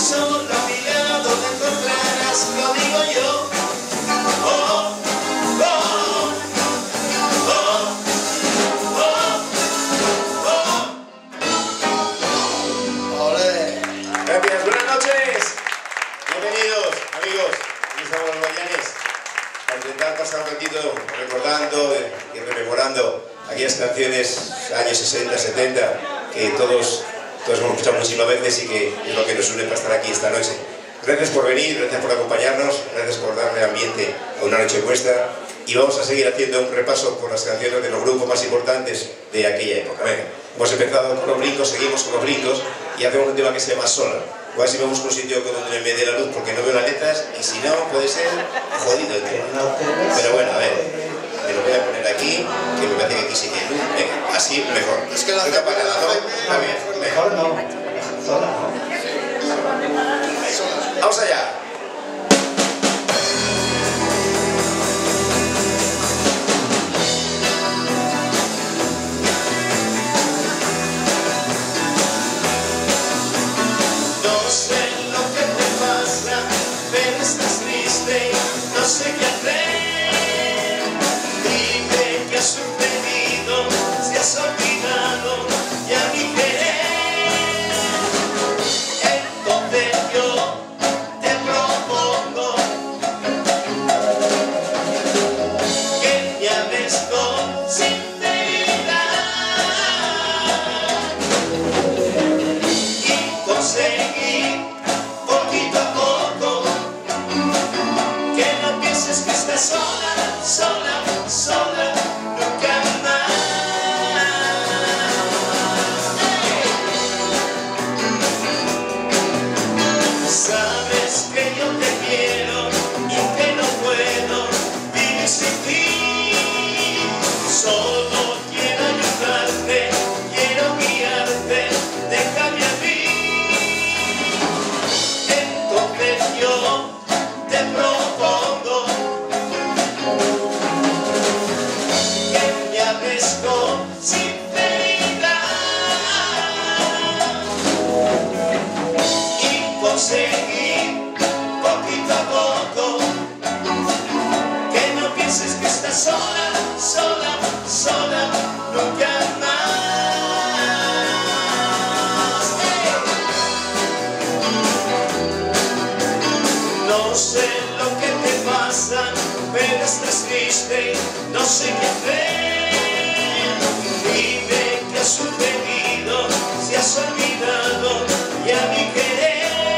solo a mi lado te encontrarás, lo digo yo. Oh, oh, oh, oh, oh. ¡Olé! Gracias, buenas noches. Bienvenidos, amigos. Aquí estamos los Guayanes para intentar pasar un ratito recordando y rememorando aquellas canciones años 60, 70 que todos hemos escuchado muchísimas veces y que es lo que nos une para estar aquí esta noche. Gracias por venir, gracias por acompañarnos, gracias por darle ambiente a una noche vuestra y vamos a seguir haciendo un repaso por las canciones de los grupos más importantes de aquella época. Venga, hemos empezado con los brincos, seguimos con los brincos y hacemos un tema que se llama Sola. Voy a ver si me busco un sitio donde me dé la luz porque no veo las letras y si no puede ser jodido el tema. Pero bueno, a ver, me lo voy a poner aquí, que me parece que aquí sí que hay luz. Venga, así mejor. Es que la luz apagada, ¿no? Está bien, mejor no. Sola, ¿no? Vamos allá. No sé lo que te pasa, pero estás triste, no sé qué hacer. Dime qué ha sucedido, si has olvidado ya mi querer. Entonces yo te propongo que me hables con sinceridad y conseguir poquito a poco que no pienses que estás sola, sola, sola, nunca más. Sabes que yo te quiero y que no puedo vivir sin ti. Solo quiero ayudarte, quiero guiarte, déjame a mí. Entonces yo te propongo que me hables con sinceridad y conseguir poquito a poco que no pienses que estás sola, sola, sola, nunca más. No sé lo que te pasa, pero estás triste, no sé qué hacer. Dime qué ha sucedido, si has olvidado ya mi querer.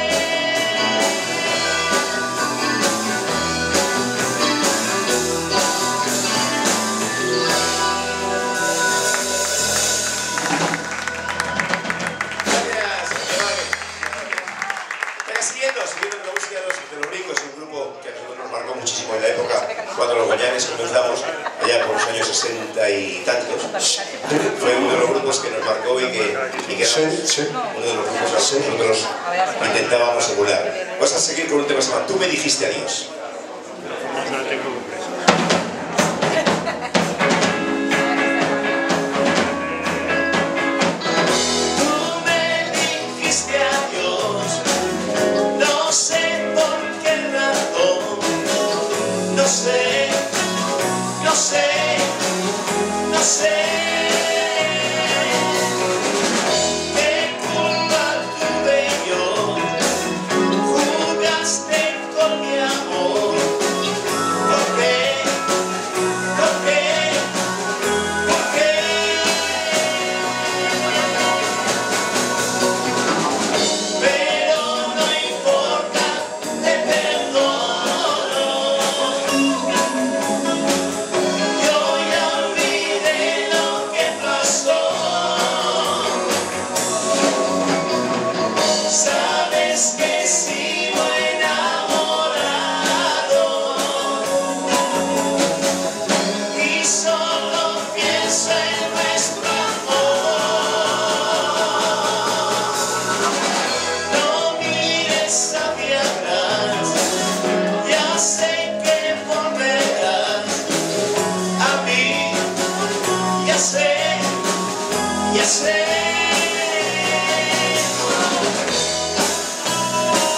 Siguiendo con la música de los brincos, un grupo que a nosotros nos marcó muchísimo en la época cuando los Guayanes comenzamos allá por los años 60 y tantos. Fue uno de los grupos que nos marcó y que era uno de los grupos que nosotros intentábamos emular. Vamos a seguir con un tema que se llama Tú me dijiste adiós. No sé qué culpa tuve yo, jugaste con mi amor. ¿Por qué? ¿Por qué? ¿Por qué? Pero no importa, te perdono. Yo ya olvidé lo que pasó. Sabes que sigo enamorado y solo pienso en nuestro amor. No mires hacia atrás, ya sé que volverás a mí, ya sé, ya sé.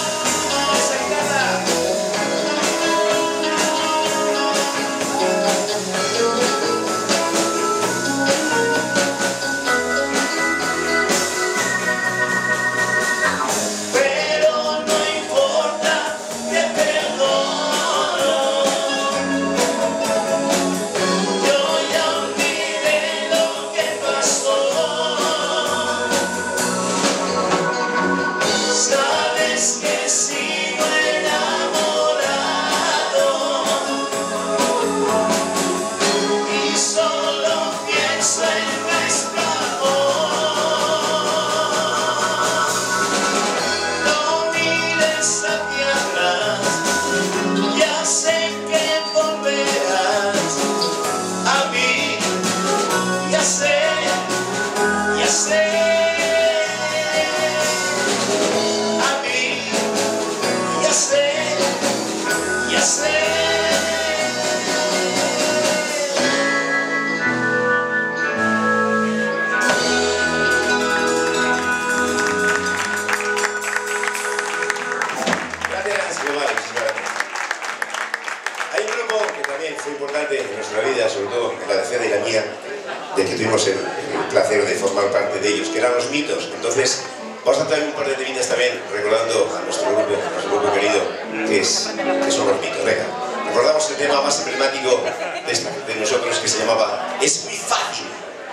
vale, muchas gracias. Hay un grupo que también fue importante en nuestra vida, sobre todo en la de Fede y la mía, de que tuvimos el placer de formar parte de ellos, que eran los Mitos. Entonces, vamos a traer un par de temitas también, recordando a nuestro grupo querido, que son los Mitos. Venga, recordamos el tema más emblemático de nosotros, que se llamaba Es muy fácil.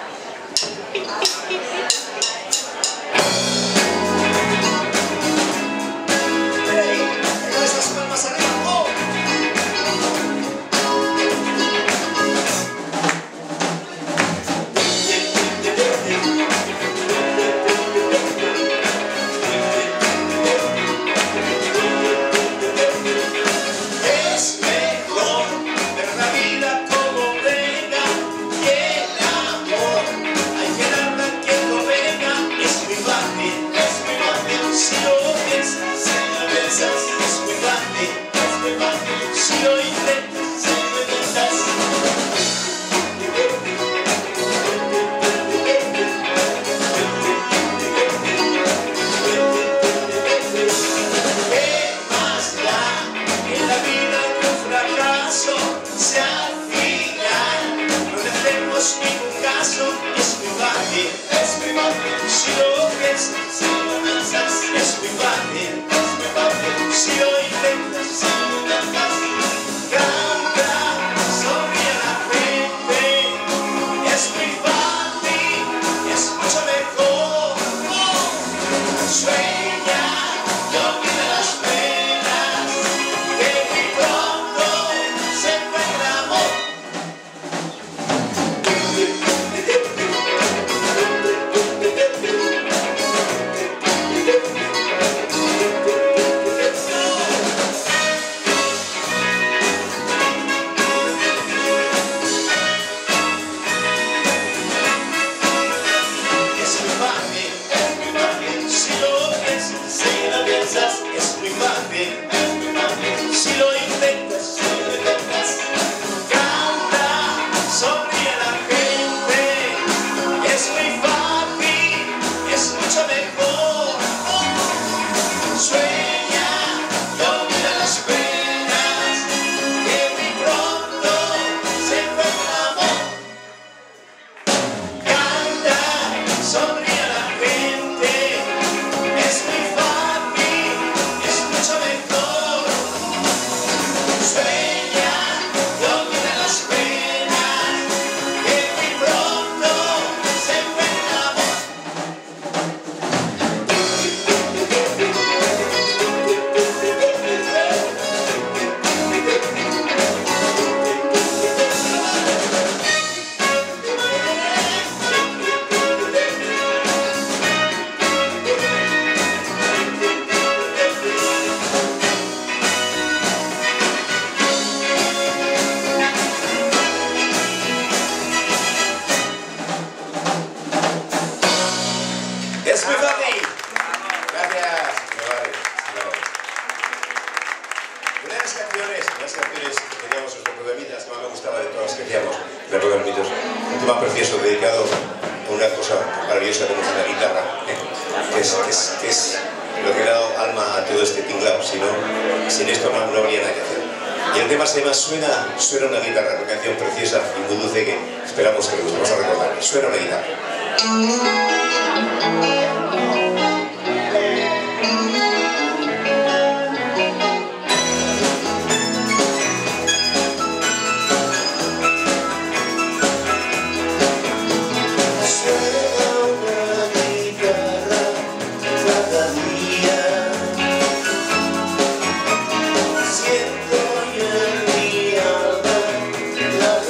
Suena una guitarra, una canción preciosa y muy dulce que esperamos que nos vamos a recordar. Suena una guitarra.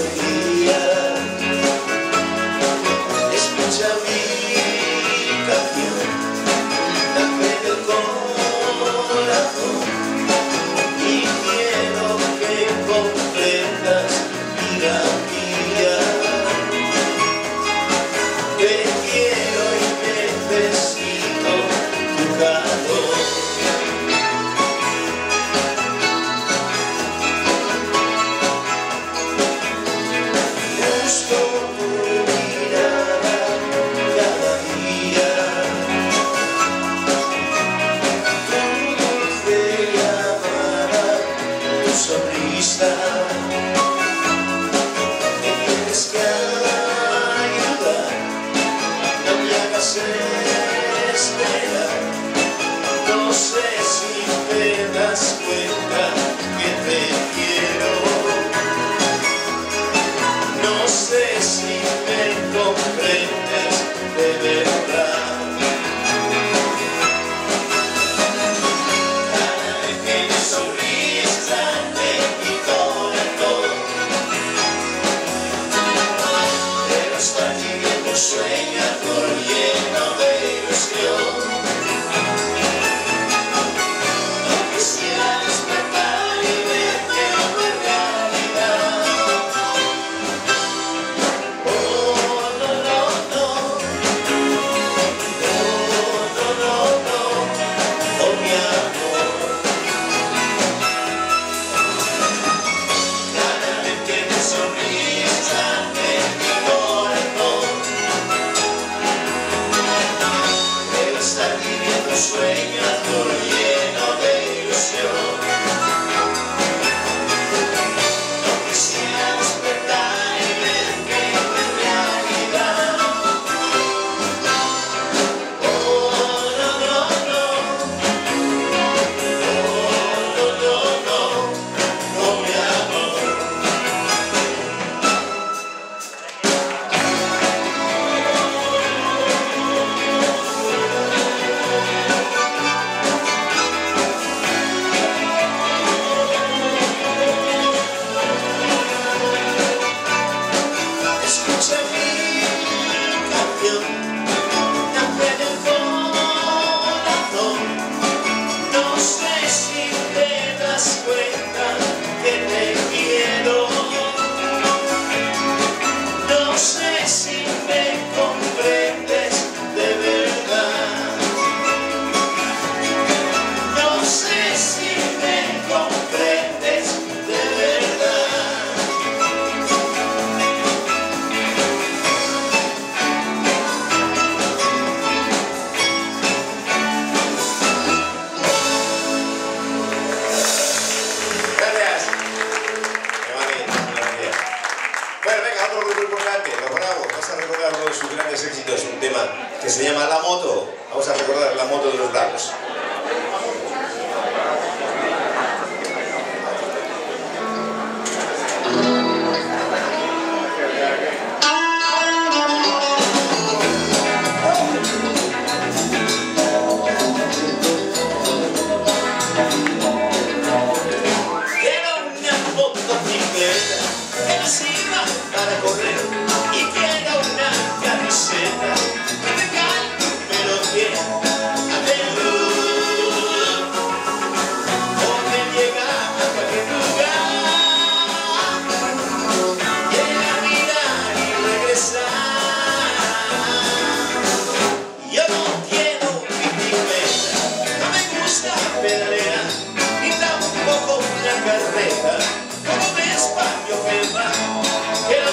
Escucha mi canción. que se llama La Moto. Vamos a recordar La Moto de los Bravos. Para correr y quiero una camiseta que me calme pero bien ante luz donde llega a cualquier lugar llega a mirar y regresar. Yo no quiero bicicleta, no me gusta pedalear ni tampoco una carrera como despacio que va. Una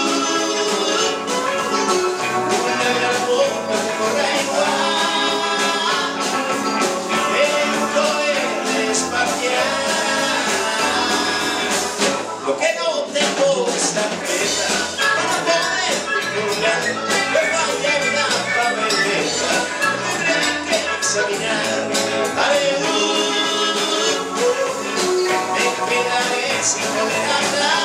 gran boca que corre igual en un cohete espacial. Lo que no tengo es tarjeta para poder circular, me falla una papeleta, tendré que examinar. Me quedaré sin poder hablar.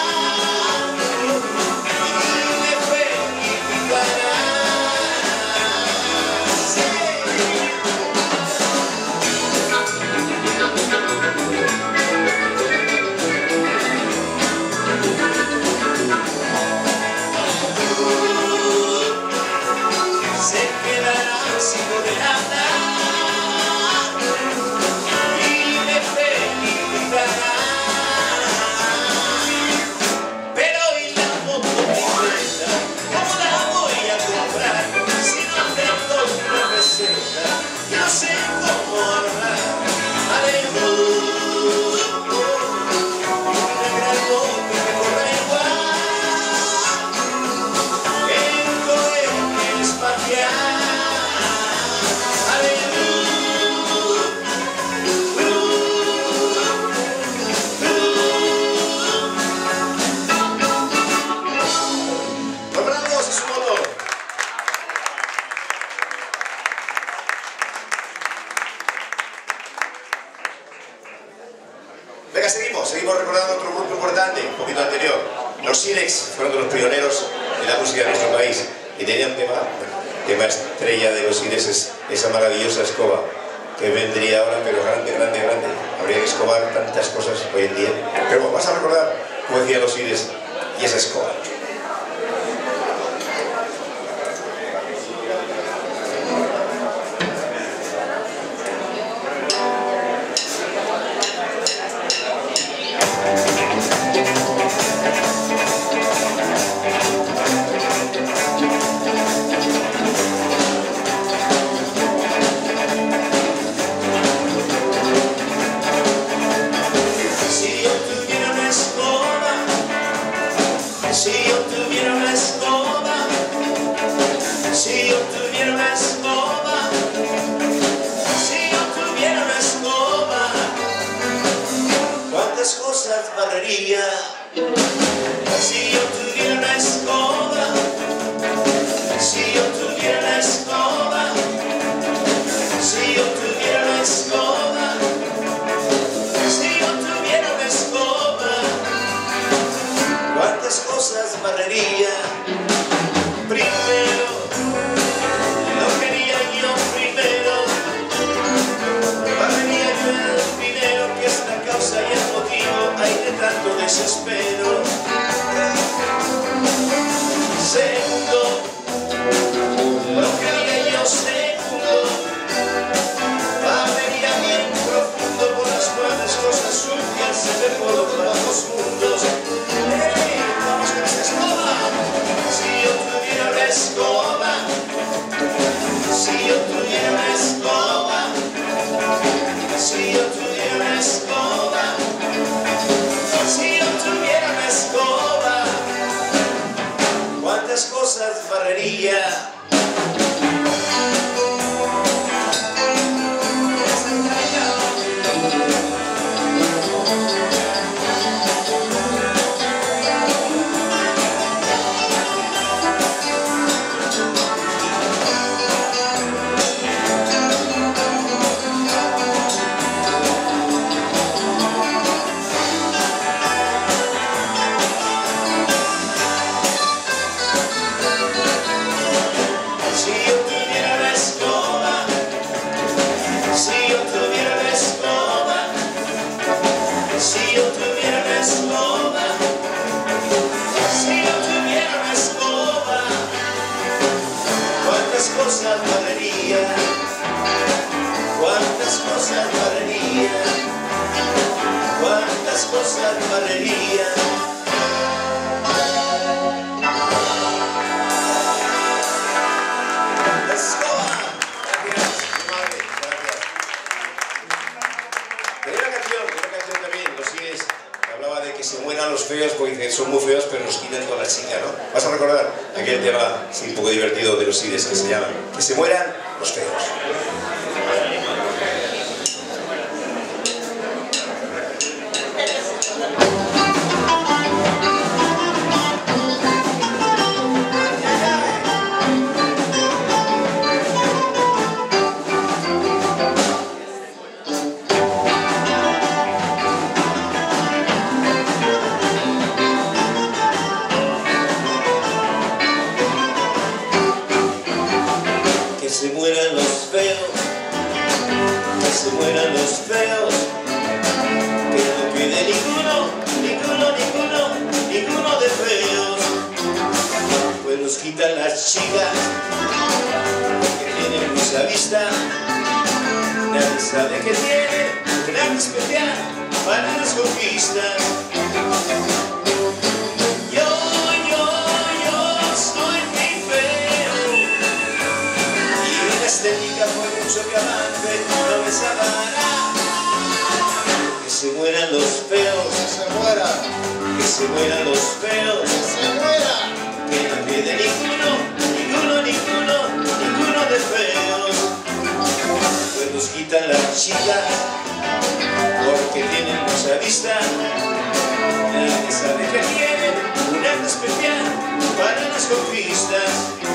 Yo sé cómo hablar, una gran boca que corre igual en un cohete espacial. Los Bravos y su moto. Venga, seguimos recordando otro grupo importante, un poquito anterior. Los Silex fueron de los pioneros de la música de nuestro país y tenían tema estrella de los Silex es esa maravillosa escoba que vendría ahora, pero grande. Habría que escobar tantas cosas hoy en día. Pero vas a recordar, como decían los Silex, y esa escoba. Barrería. Si yo tuviera una escoba, si yo tuviera una escoba, si yo tuviera una escoba, si yo tuviera una escoba, cuántas cosas barrería. Primero, lo quería yo primero, barrería yo el dinero que es la causa y el motivo hay de tanto desespero. cosas de barrería. Se mueran los feos porque dicen son muy feos pero nos quitan toda la chica, ¿no? Vas a recordar aquel tema sí, un poco divertido de los Sides que se llama que se mueran los feos. Que se mueran los feos, que se mueran los feos, que no quede ninguno, ninguno, ninguno, ninguno de feos. Pues nos quitan las chicas, que tienen mucha vista, nadie sabe que tiene un arte especial para las conquistas. Estética por mucho que avance no me salvará. Que se mueran los feos, Que se mueran, que se mueran los feos, que se mueran. que no quede ninguno, ninguno, ninguno, ninguno de feos. Pues nos quitan las chicas porque tienen mucha vista, nadie sabe que tienen un arte especial para las conquistas.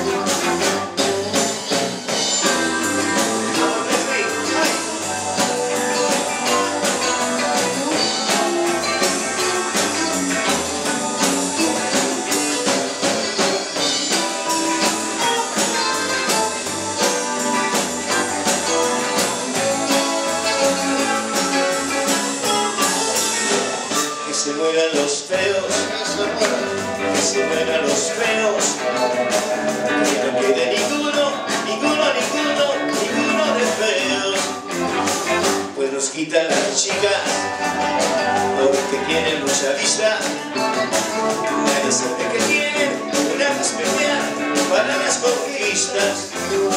Que se mueran los feos, que se mueran los feos, que no quede ninguno, ninguno, ninguno, ninguno de feos. Pues nos quitan las chicas porque tienen mucha vista, nadie sabe que tienen un arte especial para las conquistas.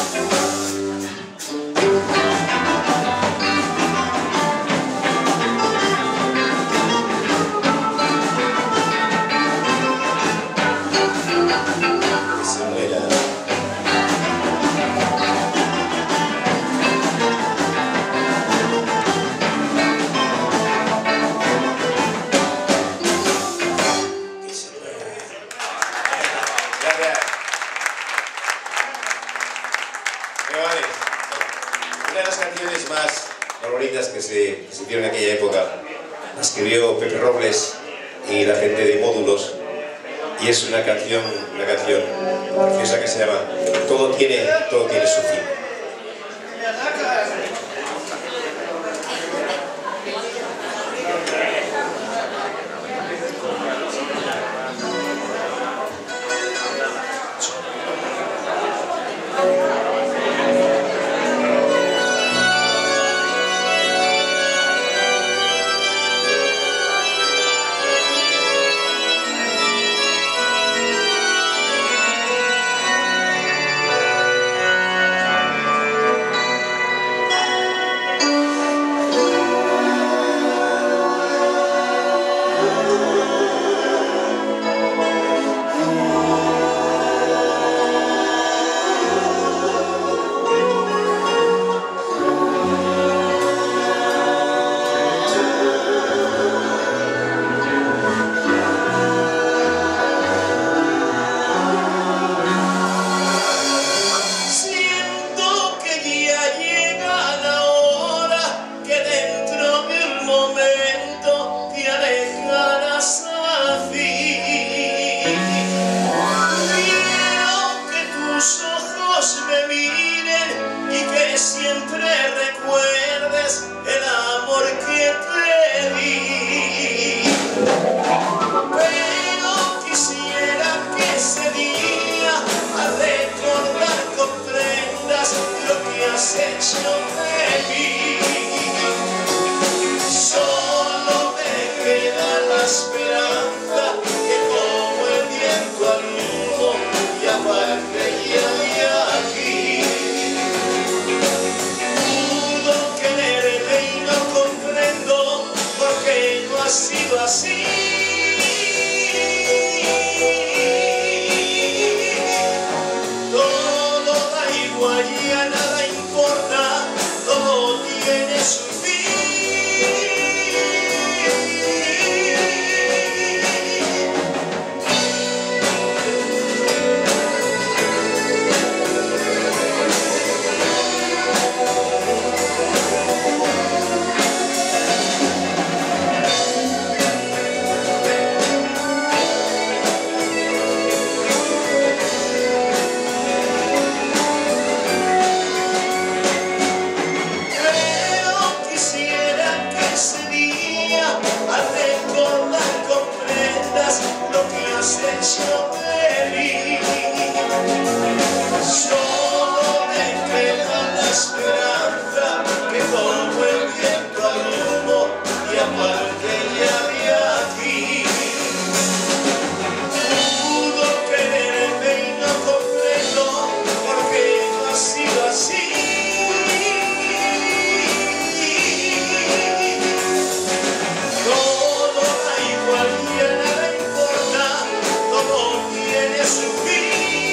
Una de las canciones más bonitas que se hicieron en aquella época la escribió Pepe Robles y la gente de Módulos, y es una canción preciosa que se llama Todo tiene su fin. y aparte ya de aquí. Pudo quererme y no comprendo por qué no ha sido así. Todo da igual y a nada importa, todo tiene su fin.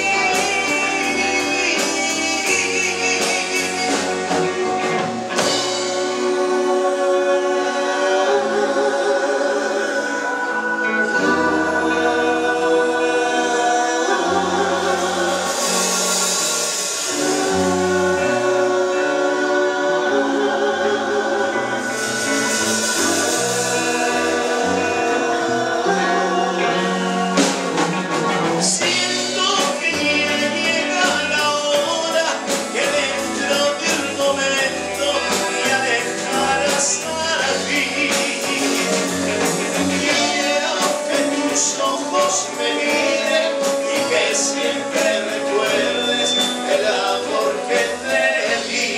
Me miren y que siempre recuerdes el amor que te di.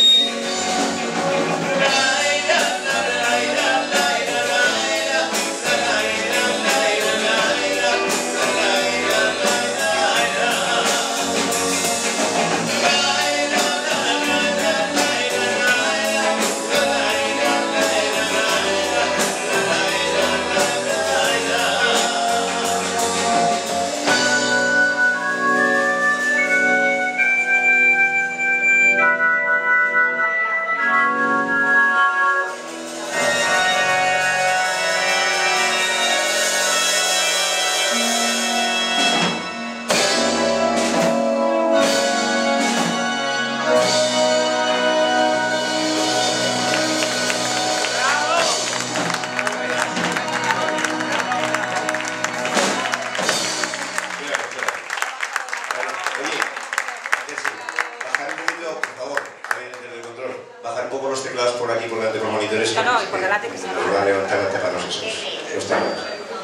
Bajar un poco los teclados por aquí, por delante de los monitores. No, y por delante que se nos va a levantar esos teclados.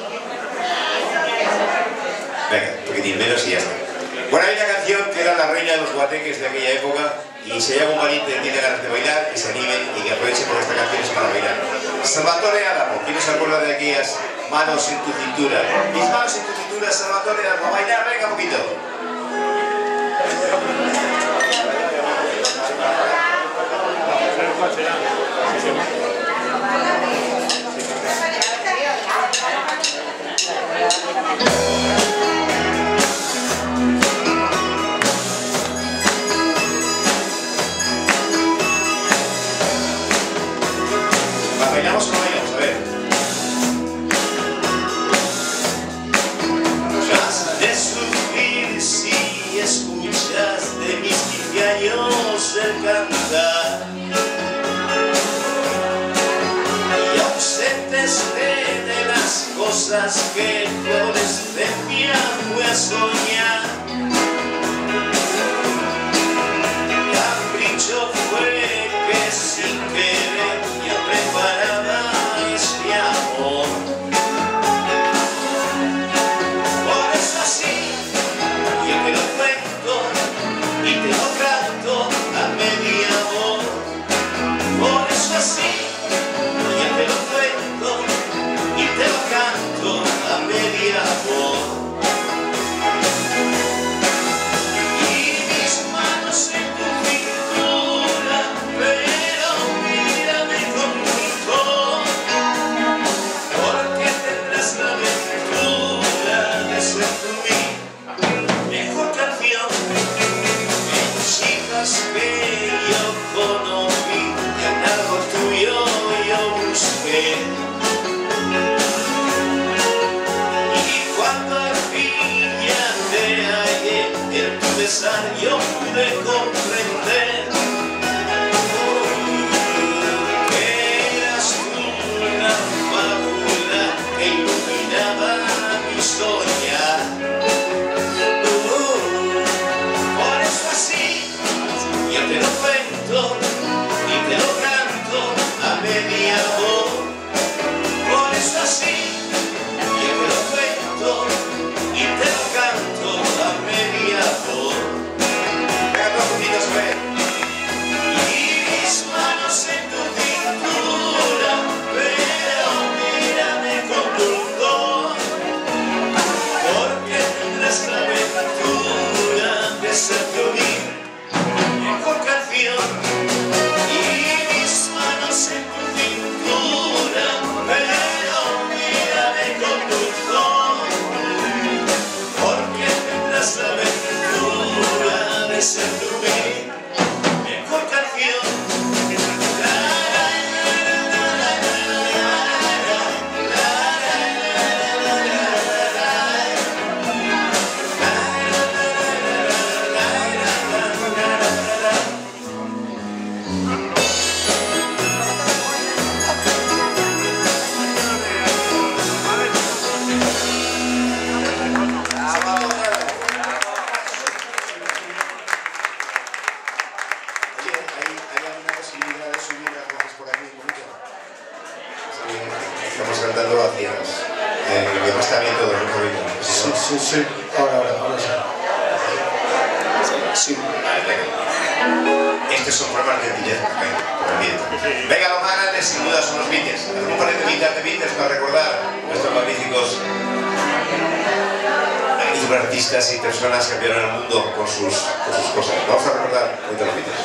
Venga, un poquitín menos y ya está. Bueno, hay una canción que era la reina de los guateques de aquella época, y si hay algún valiente que tiene ganas de bailar, que se anime y que aproveche porque esta canción es para bailar. Salvatore Adamo, ¿quién se acuerda de aquellas manos en tu cintura? Mis manos en tu cintura, Salvatore Adamo, a bailar, venga un poquito. ¿Bailamos o no bailamos? A ver. Has de sufrir si escuchas de mis 15 años el cantar, y ausentes de las cosas que tu adolescencia fue a soñar. Capricho fue que sin querer ya preparaba este amor. Por eso así yo te lo cuento y te lo canto a media voz. Por eso así yo te lo cuento y te lo canto a media voz. Que yo conocí, en algo tuyo yo busqué, y cuando al fin ya te hallé, en tu besar yo pude comprender que eras tú una fábula que iluminaba mi soñar. Por eso así yo te lo cuento y te lo canto a media voz. estamos cantando a ciegas. Que no está bien todo el mundo. Sí. Ahora sí. Sí. Estos son pruebas de billetes, por el viento. Venga, los más grandes sin duda son los Beatles. Hacemos un par de Beatles para recordar nuestros magníficos artistas y personas que cambiaron el mundo con sus cosas. Vamos a recordar hoy de los Beatles.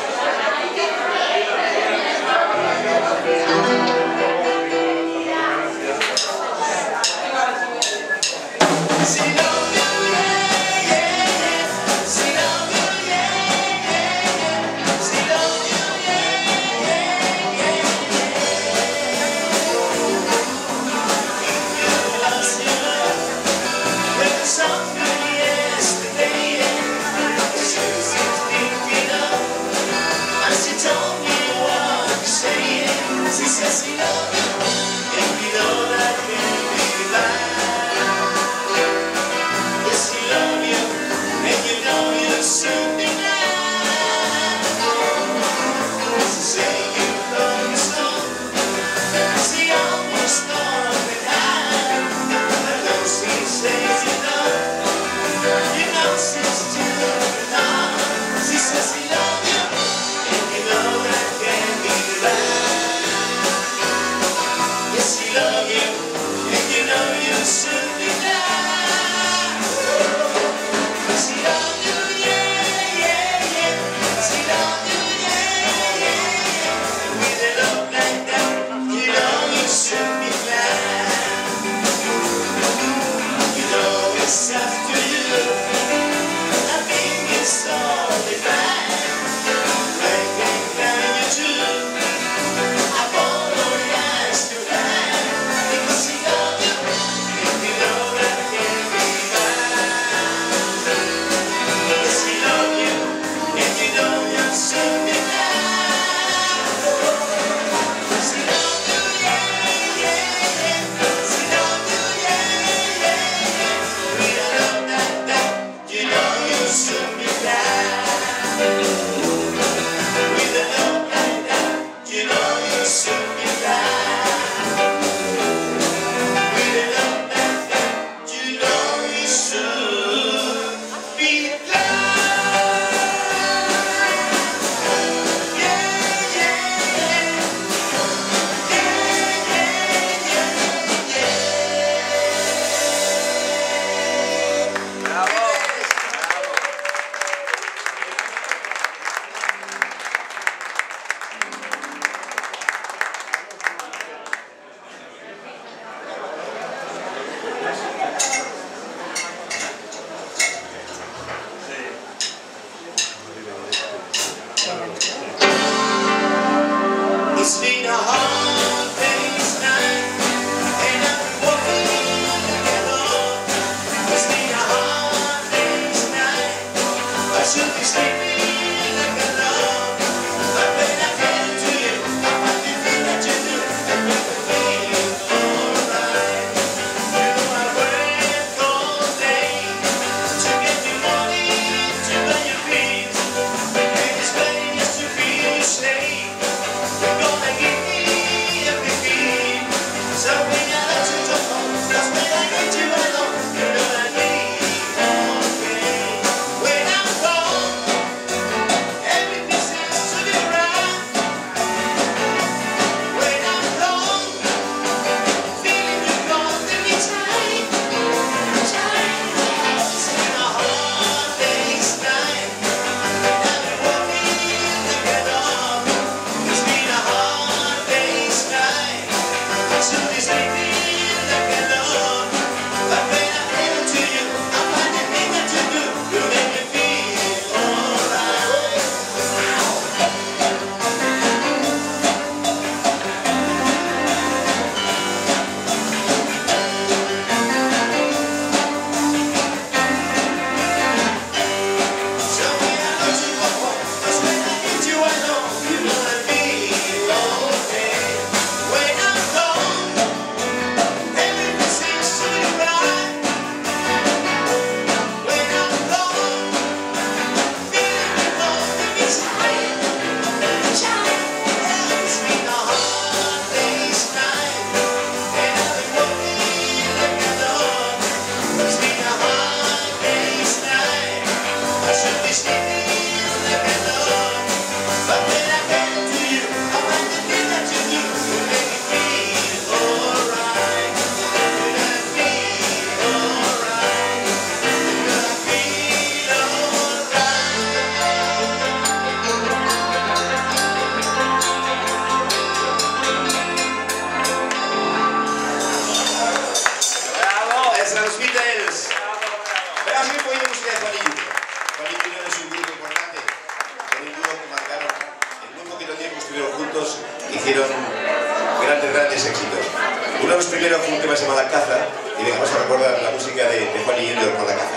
éxitos. Uno de los primeros fue un tema que se llama La Caza, y venga, vamos a recordar la música de Juan y Junior con La Caza.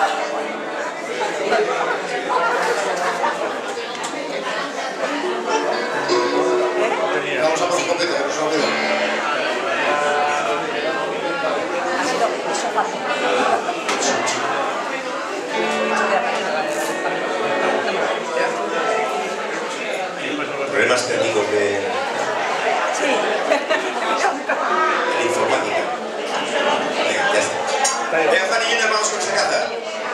Vamos a por su completa, que no se lo olvide. Problemas técnicos de la informática. Venga, ya está. Venga, Juan y Junior, vamos con esa caza.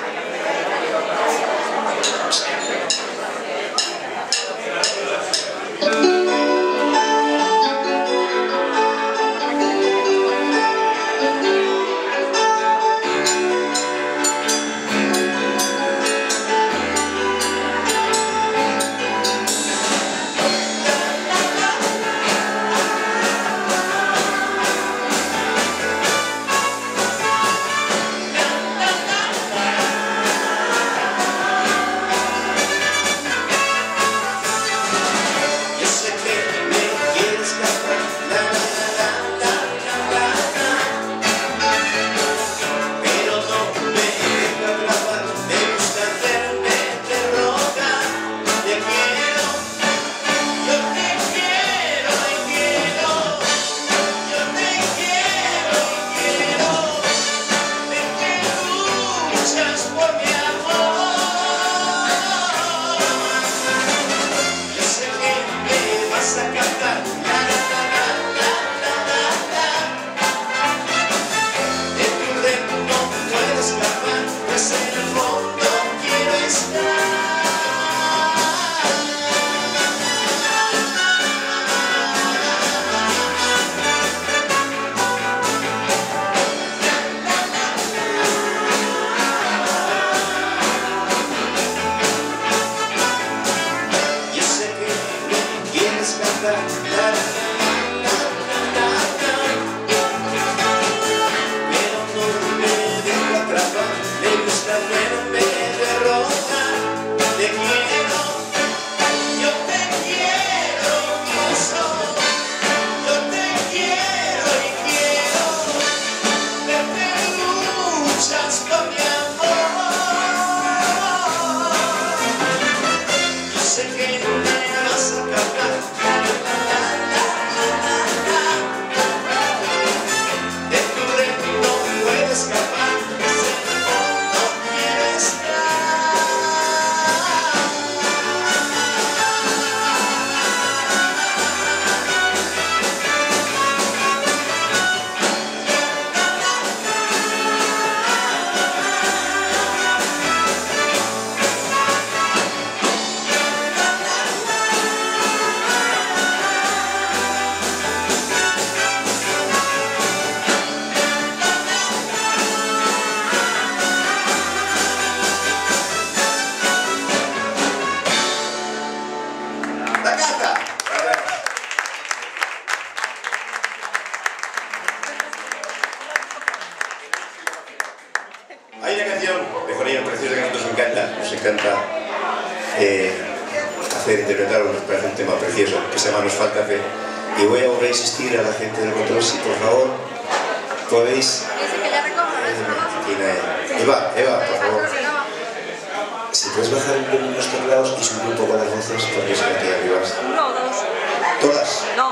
Hay una canción de Juanillo preciosa que a nosotros nos encanta hacer, interpretar, nos parece un tema precioso, que se llama Nos falta fe. Y voy a volver a insistir a la gente del control, si por favor podéis... Eva, por favor. Si puedes bajar un poco los teclados y subir un poco las voces, porque es que aquí arriba. ¿Uno o dos? ¿Todas? No.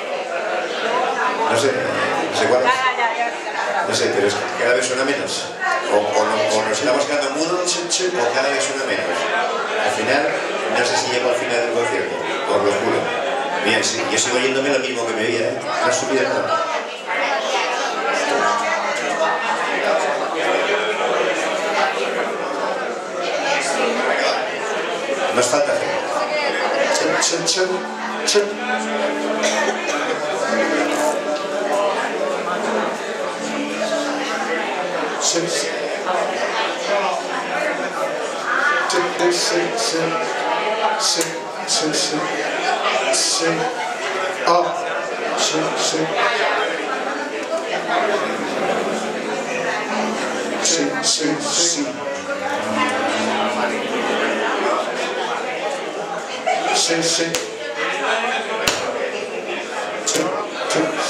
No sé cuántas. Ya. No sé, pero es que cada vez suena menos. O nos estamos quedando mudos o cada vez suena menos. Al final, no sé si llego al final del concierto, os lo juro. Mira, yo sigo oyéndome lo mismo que me oía, ¿eh? No ha subido nada. Nos falta fe.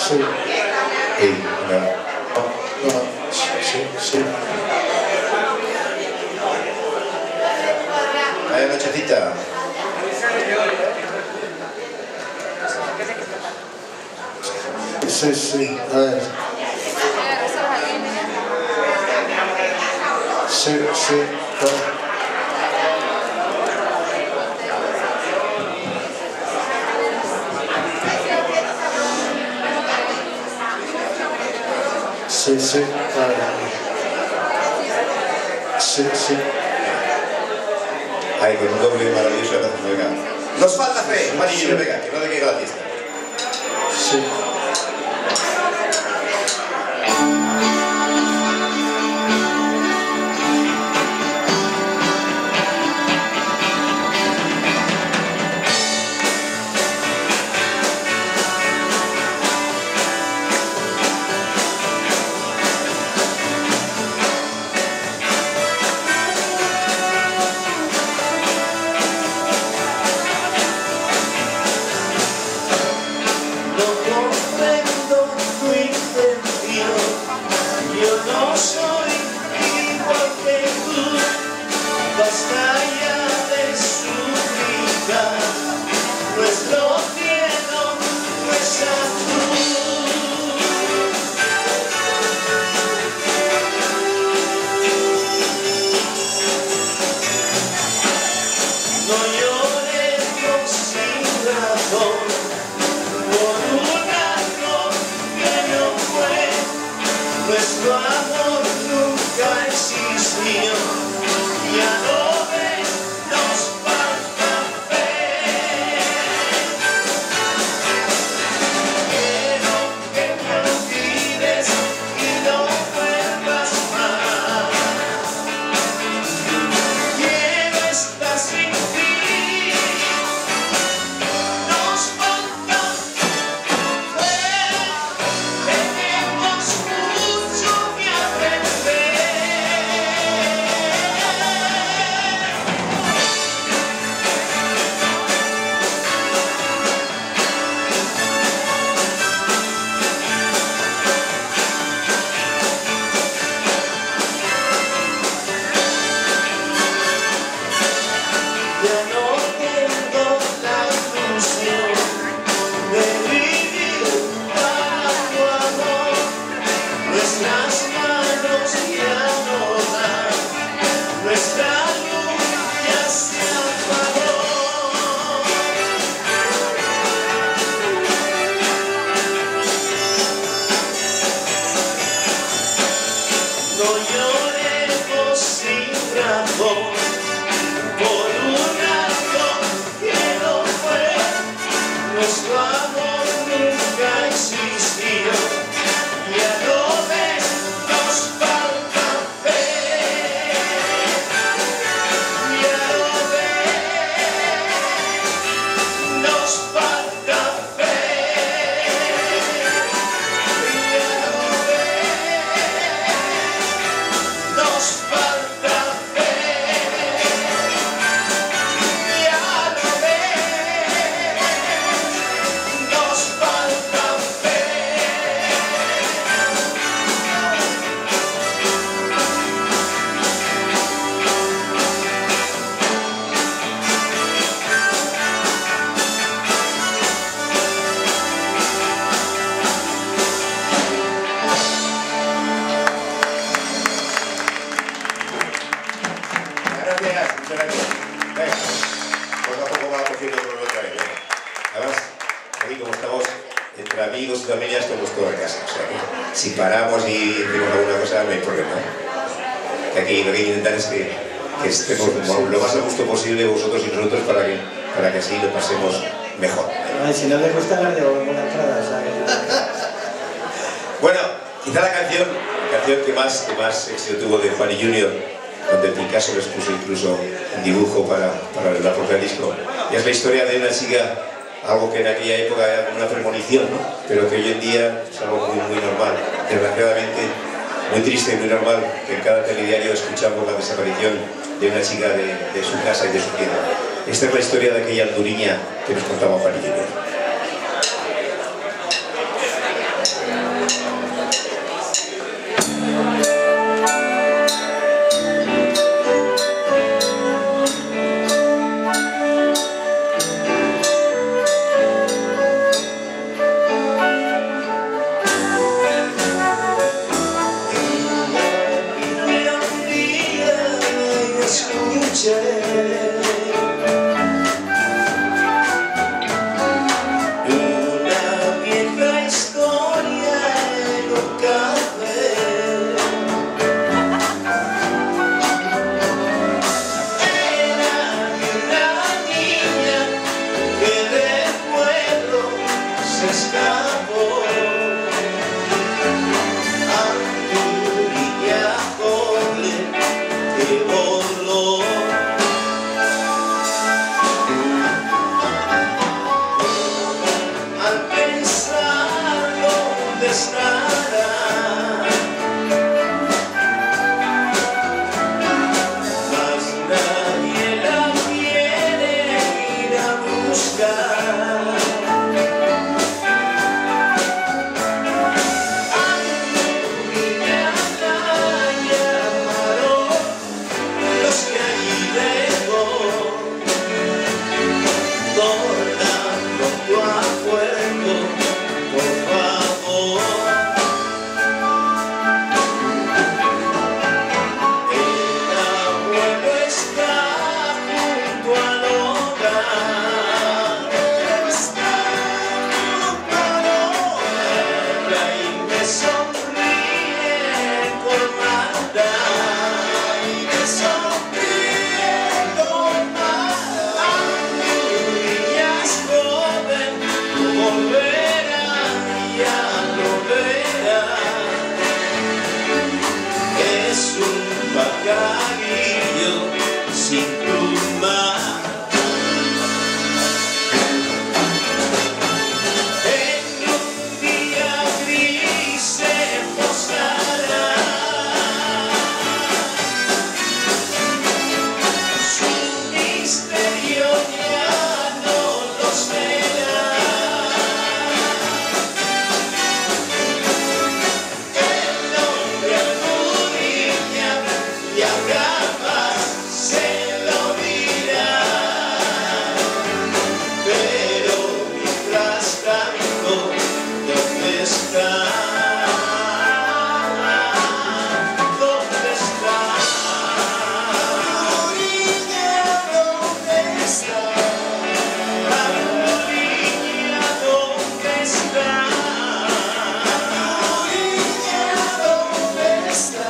Sí. Sí, no. No, sí. Vaya nochecita. Sí, a ver. Sí. Sí, a ver. Sí. Ay, con un doble maravilloso, venga. Nos falta fe, Manillo, venga, que no te quede la fiesta. Sí. Nuestro amor nunca existió, ya no ves, nos falta fe. Quiero que me olvides y no vuelvas más. Quiero estar sin ti, nos falta fe. Tenemos mucho que aprender. Ya no tengo la ilusión de vivir para tu amor. Nuestras manos ya no dan, nuestra luz ya se apagó. No lloremos sin razón, por un acto que no fue. Nuestro amor nunca existió, ya no ves, nos falta fe. Ya lo ves, nos falta fe. Ya lo ves, nos falta fe. Ya lo ves, nos falta fe. Gracias, muchas gracias. Venga, poco a poco va cogiendo por otra vez. Venga. Además, aquí como estamos entre amigos y familias, estamos todos en casa. O sea que si paramos y decimos alguna cosa, no hay problema. Que aquí lo que hay que intentar es que estemos lo más a gusto posible vosotros y nosotros para que así lo pasemos mejor. Ay, si no les gusta hablar de buena entrada, ¿sabes? Bueno, quizá la canción que más éxito tuvo de Fanny Junior, donde Picasso les puso incluso un dibujo para el propio disco, y es la historia de una chica, algo que en aquella época era una premonición, ¿no? Pero que hoy en día es algo muy, muy normal. Desgraciadamente, muy triste y muy normal que en cada telediario escuchamos la desaparición de una chica de su casa y de su tierra. Esta es la historia de aquella anduriña que nos contaba Fanny Junior. estará. Mas nadie la quiere ir a buscar. Sin pluma, en un día gris se posará, su misterio ya no los verá. El nombre alcurnia y habrá se lo dirá, pero mientras tanto, ¿dónde está? ¿Dónde está? Alcurnia, ¿dónde está? Alcurnia, ¿dónde está? Alcurnia, ¿dónde está?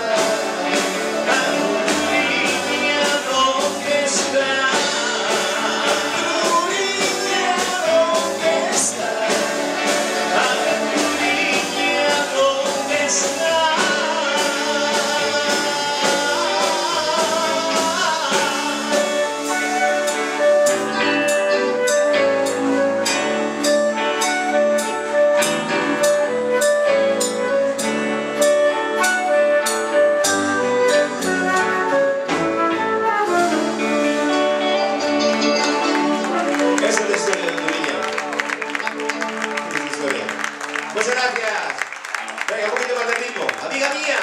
Muchas gracias. Venga, un poquito más de ritmo. Amiga mía.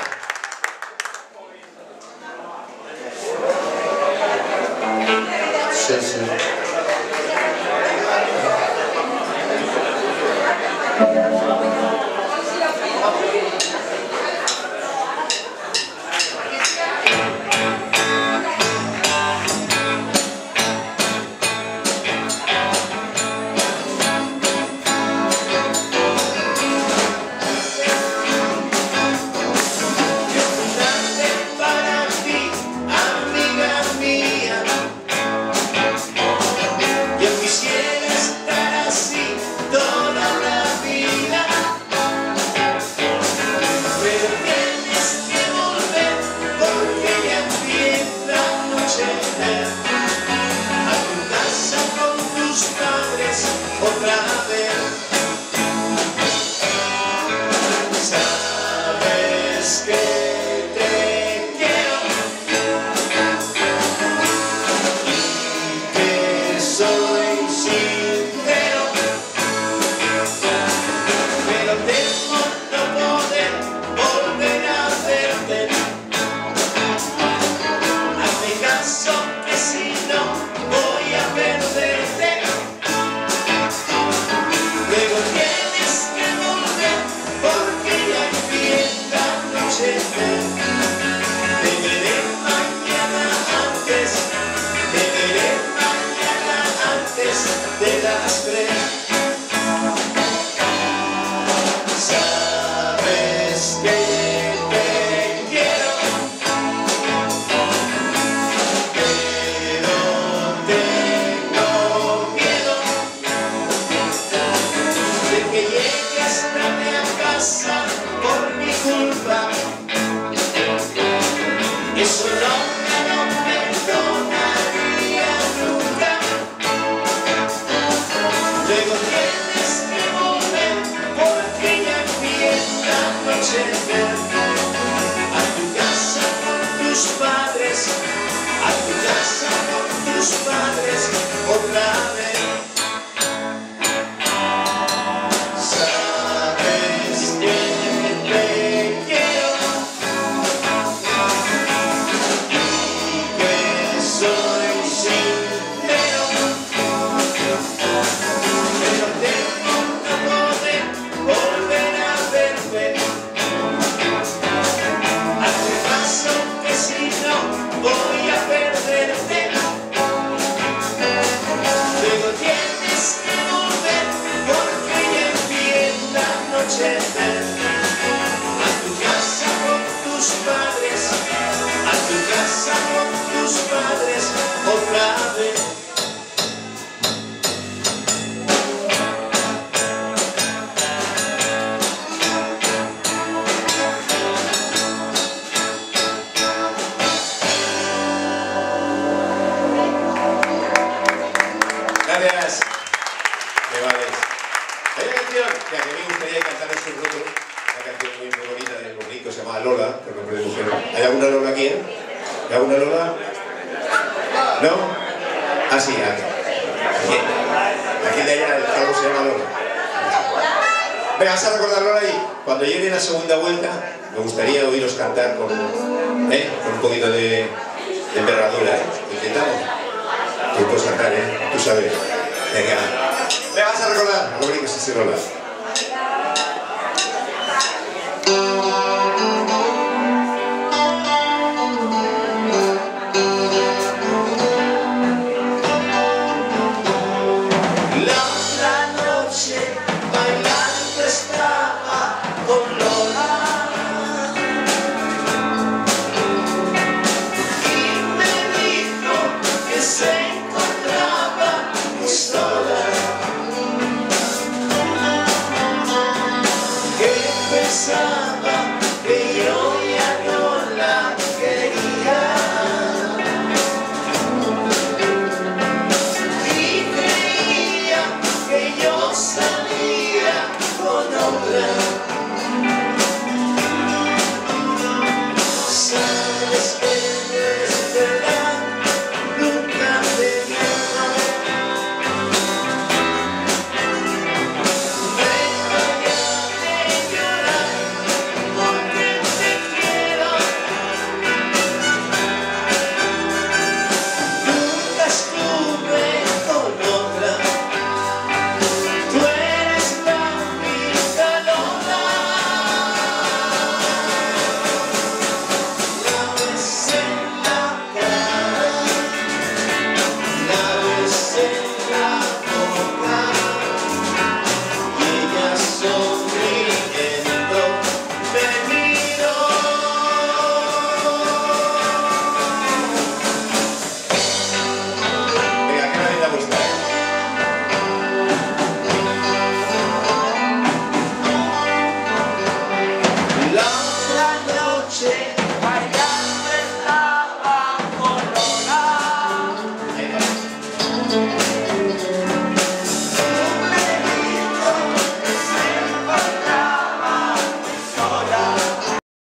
Sí, sí. anochecer, a tu casa con tus padres, a tu casa con tus padres, otra vez. Sabes que te quiero y que soy sincero, pero tengo que poder volver a verte. Hazme paso que si no voy a perderte. Luego tienes que volver porque ya empieza a anochecer. A tu casa con tus padres, a tu casa con tus padres, otra vez. Gracias. Me vales. Hay una canción que a mí me gustaría cantar en su grupo, una canción muy bonita de los ricos, se llama Lola, que es nombre de mujer. ¿Hay alguna Lola aquí? ¿Hay alguna Lola? ¿No? Ah, sí, aquí. Aquí de allá el calvo se llama Lola. Venga, vas a recordar Lola y cuando llegue la segunda vuelta me gustaría oíros cantar con un poquito de envergadura, intentamos. Tú puedes cantar, tú sabes. Venga, me vas a recordar, no brinques ese Lola. La otra noche bailando estaba con Lola y me dijo que se encontraba muy sola, que pensaba que yo